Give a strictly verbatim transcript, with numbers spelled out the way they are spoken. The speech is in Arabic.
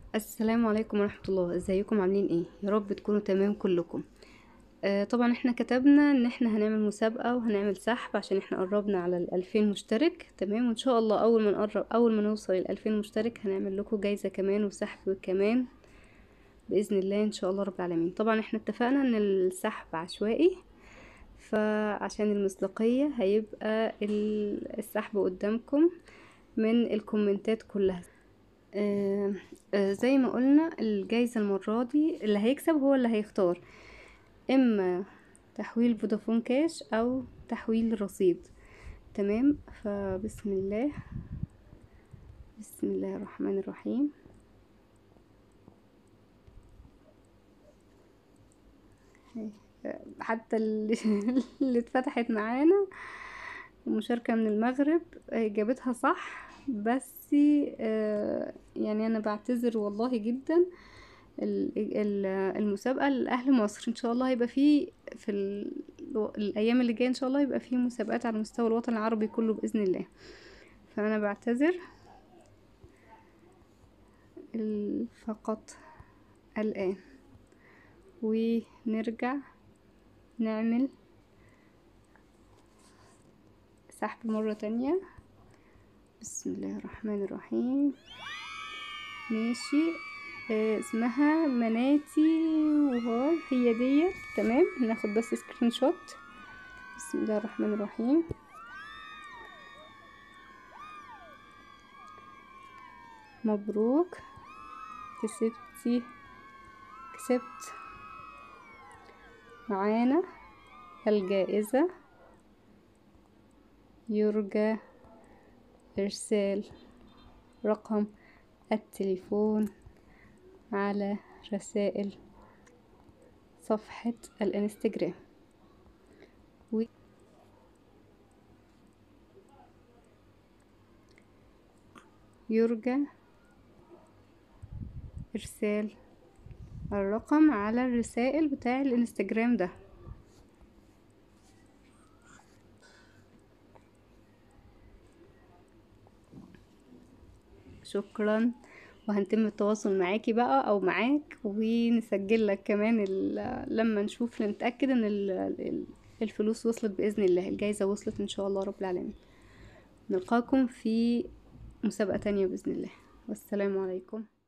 السلام عليكم ورحمة الله. ازيكم عاملين ايه؟ يا رب تكونوا تمام كلكم. آه طبعا احنا كتبنا ان احنا هنعمل مسابقة وهنعمل سحب عشان احنا قربنا على الالفين مشترك. تمام، وان شاء الله اول ما نقرب اول ما نوصل الالفين مشترك هنعمل لكم جايزة كمان وسحب كمان بإذن الله ان شاء الله رب العالمين. طبعا احنا اتفقنا ان السحب عشوائي، فعشان المصداقية هيبقى ال- السحب قدامكم من الكومنتات كلها. آه آه زي ما قلنا الجايزة المرة دي اللي هيكسب هو اللي هيختار اما تحويل فودافون كاش او تحويل رصيد. تمام، فبسم الله بسم الله الرحمن الرحيم. آه، حتى اللي, اللي اتفتحت معانا مشاركة من المغرب آه، جابتها صح، بس آه، يعني انا بعتذر والله جدا. ال- ال- المسابقة لأهل مصر ان شاء الله هيبقى فيه في ال- الايام اللي جاية ان شاء الله يبقى فيه مسابقات على مستوى الوطن العربي كله بإذن الله. فانا بعتذر ال- فقط الآن، ونرجع نعمل سحب مرة تانية. بسم الله الرحمن الرحيم. ماشي، آه اسمها مناتي وهاي، هي دي. تمام، ناخد بس سكرين شوت. بسم الله الرحمن الرحيم. مبروك، كسبتي كسبت معانا الجائزة. يرجى إرسال رقم التليفون على رسائل صفحة الانستجرام. ويرجى إرسال الرقم على الرسائل بتاع الانستجرام ده. شكرا، وهنتم التواصل معاكي بقى او معاك ونسجل لك كمان لما نشوف نتأكد ان ال- الفلوس وصلت بإذن الله، الجايزة وصلت ان شاء الله رب العالمين. نلقاكم في مسابقة تانية بإذن الله، والسلام عليكم.